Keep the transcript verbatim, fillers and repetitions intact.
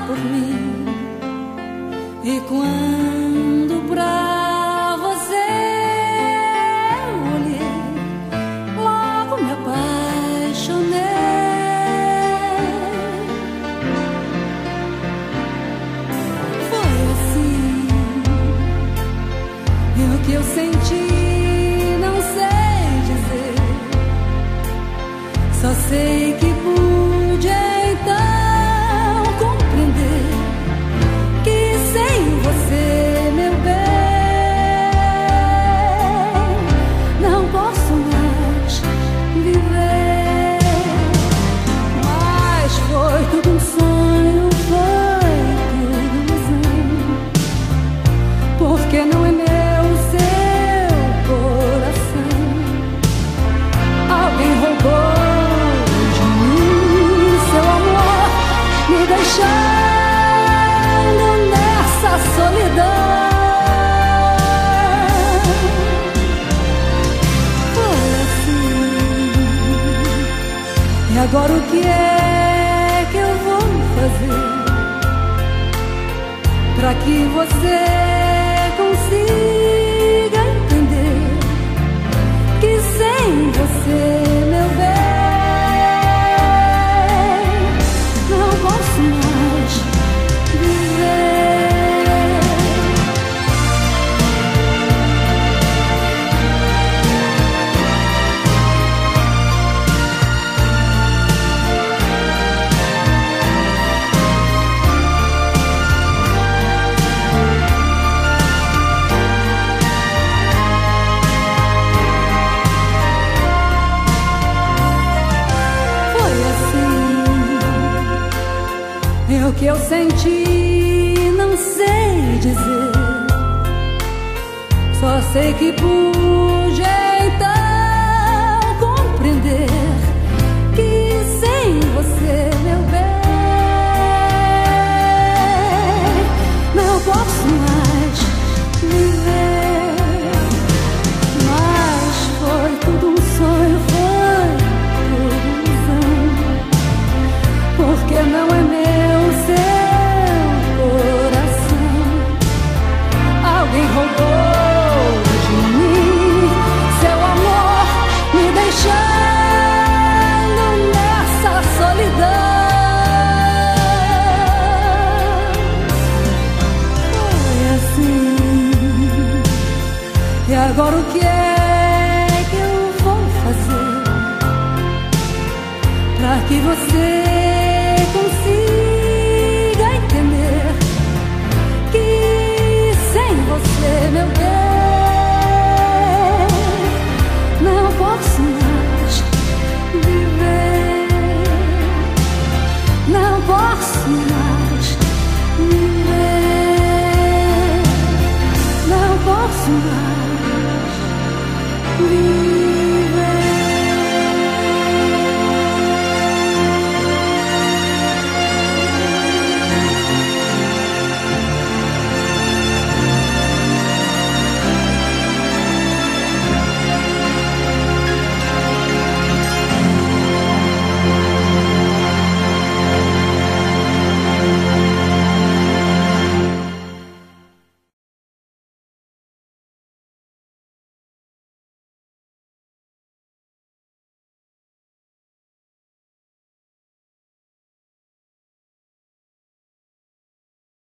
por mim. E quando pra você eu olhei, logo me apaixonei. Foi assim, e o que eu senti não sei dizer, só sei que pude então compreender que sem você, meu bem, não posso mais viver. Mas foi tudo um sonho, foi tudo ilusão, porque não é meu o seu coração. Alguém roubou de mim seu amor, me deixando nessa solidão. Foi assim. E agora o que é que eu vou fazer pra que você consiga entender que sem você, meu bem, não posso mais viver. Foi assim, e o que eu senti não sei dizer, só sei que pude então compreender que sem você, meu bem, não posso mais viver. Mas foi tudo um sonho, foi tudo ilusão, porque não é meu o seu coração. Alguém roubou de mim seu amor, me deixando nessa solidão. Foi assim. E agora o que é que eu vou fazer pra que você